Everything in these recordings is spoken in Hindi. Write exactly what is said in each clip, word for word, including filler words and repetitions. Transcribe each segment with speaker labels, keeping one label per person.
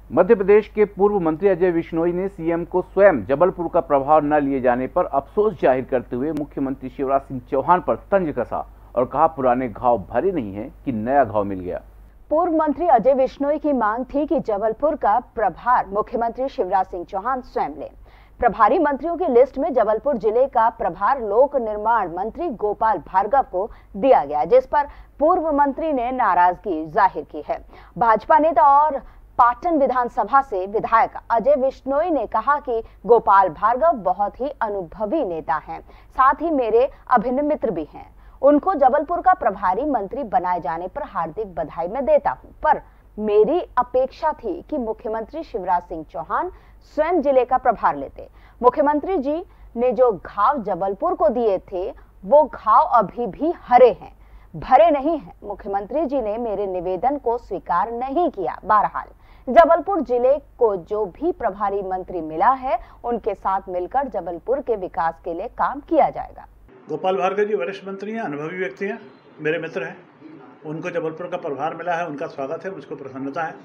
Speaker 1: मध्य प्रदेश के पूर्व मंत्री अजय बिश्नोई ने सीएम को स्वयं जबलपुर का प्रभार न लिए जाने पर अफसोस जाहिर करते हुए मुख्यमंत्री शिवराज सिंह चौहान पर तंज कसा और कहा, पुराने घाव भरे नहीं हैं कि नया घाव मिल गया।
Speaker 2: पूर्व मंत्री अजय बिश्नोई की मांग थी कि जबलपुर का प्रभार मुख्यमंत्री शिवराज सिंह चौहान स्वयं लें। प्रभारी मंत्रियों की लिस्ट में जबलपुर जिले का प्रभार लोक निर्माण मंत्री गोपाल भार्गव को दिया गया, जिस पर पूर्व मंत्री ने नाराजगी जाहिर की है। भाजपा नेता और पाटन विधानसभा से विधायक अजय बिश्नोई ने कहा कि गोपाल भार्गव बहुत ही अनुभवी नेता हैं, साथ ही मेरे अभिन्न मित्र भी हैं। उनको जबलपुर का प्रभारी मंत्री बनाए जाने पर हार्दिक बधाई मैं देता हूं, पर मेरी अपेक्षा थी कि मुख्यमंत्री शिवराज सिंह चौहान स्वयं जिले का प्रभार लेते। मुख्यमंत्री जी ने जो घाव जबलपुर को दिए थे वो घाव अभी भी हरे हैं, भरे नहीं हैं। मुख्यमंत्री जी ने मेरे निवेदन को स्वीकार नहीं किया। बहरहाल जबलपुर जिले को जो भी प्रभारी मंत्री मिला है उनके साथ मिलकर जबलपुर के विकास के लिए काम किया जाएगा।
Speaker 3: गोपाल भार्गव जी वरिष्ठ मंत्री हैं, अनुभवी व्यक्ति हैं, मेरे मित्र हैं। उनको जबलपुर का प्रभार मिला है, उनका स्वागत है, मुझको प्रसन्नता है।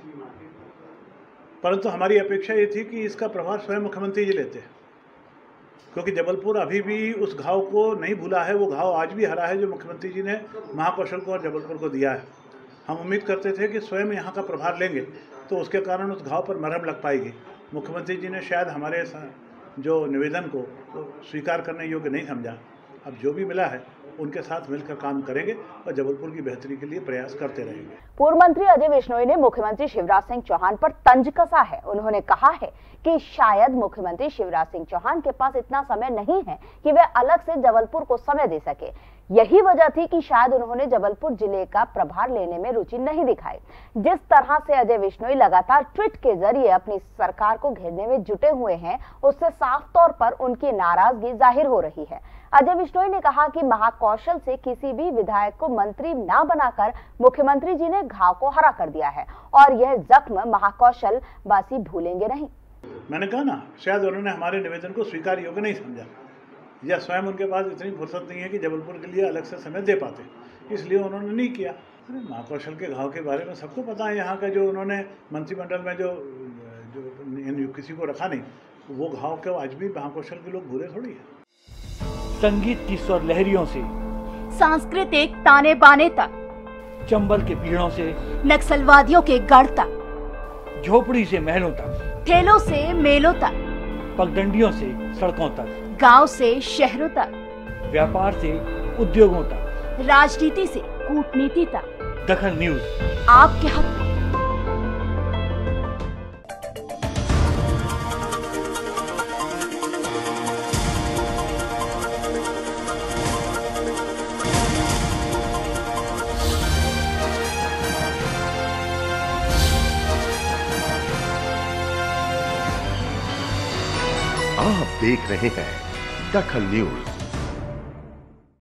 Speaker 3: परंतु हमारी अपेक्षा ये थी कि इसका प्रभार स्वयं मुख्यमंत्री जी लेते, क्योंकि जबलपुर अभी भी उस घाव को नहीं भूला है। वो घाव आज भी हरा है जो मुख्यमंत्री जी ने महाकौशल को और जबलपुर को दिया है। हम उम्मीद करते थे कि स्वयं यहाँ का प्रभार लेंगे तो उसके कारण उस घाव पर मरहम लग पाएगी। मुख्यमंत्री जी ने शायद हमारे जो निवेदन को तो स्वीकार करने योग्य नहीं समझा। अब जो भी मिला है उनके साथ मिलकर काम करेंगे और जबलपुर की बेहतरी के लिए प्रयास करते रहेंगे।
Speaker 2: पूर्व मंत्री अजय बिश्नोई ने मुख्यमंत्री शिवराज सिंह चौहान पर तंज कसा है। उन्होंने कहा है कि शायद मुख्यमंत्री शिवराज सिंह चौहान के पास इतना समय नहीं है कि वे अलग से जबलपुर को समय दे सके। यही वजह थी कि शायद उन्होंने जबलपुर जिले का प्रभार लेने में रुचि नहीं दिखाई। जिस तरह से अजय बिश्नोई लगातार ट्वीट के जरिए अपनी सरकार को घेरने में जुटे हुए हैं, उससे साफ तौर पर उनकी नाराजगी जाहिर हो रही है। अजय बिश्नोई ने कहा कि महाकौशल से किसी भी विधायक को मंत्री ना बनाकर मुख्यमंत्री जी ने घाव को हरा कर दिया है और यह जख्म महाकौशल वासी भूलेंगे नहीं।
Speaker 3: मैंने कहा ना, शायद उन्होंने हमारे निवेदन को स्वीकार योग्य नहीं समझा या स्वयं उनके पास इतनी फुर्सत नहीं है कि जबलपुर के लिए अलग से समय दे पाते, इसलिए उन्होंने नहीं किया। अरे महाकौशल के घाव के बारे में सबको पता है। यहाँ का जो उन्होंने मंत्रिमंडल में जो जो किसी को रखा नहीं, वो घाव के आज भी महाकौशल के लोग भूले थोड़ी है।
Speaker 4: संगीत की स्वर लहरियों से
Speaker 5: सांस्कृतिक ताने बाने तक,
Speaker 4: चंबल के पीड़ों से
Speaker 5: नक्सलवादियों के गढ़ तक,
Speaker 4: झोपड़ी से महलों तक,
Speaker 5: ठेलों से मेलों तक,
Speaker 4: पगडंडियों से सड़कों तक,
Speaker 5: गांव से शहरों तक,
Speaker 4: व्यापार से उद्योगों तक,
Speaker 5: राजनीति से कूटनीति तक,
Speaker 4: दखल न्यूज
Speaker 5: आपके हक में।
Speaker 6: आप देख रहे हैं दखल न्यूज।